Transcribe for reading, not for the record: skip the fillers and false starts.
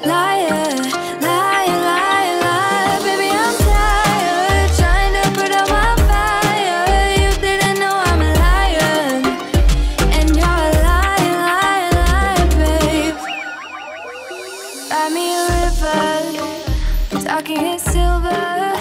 Liar, liar, liar, liar. Baby, I'm tired, trying to put out my fire. You didn't know I'm a liar, and you're a liar, liar, liar, babe. Buy me a river, talking in silver.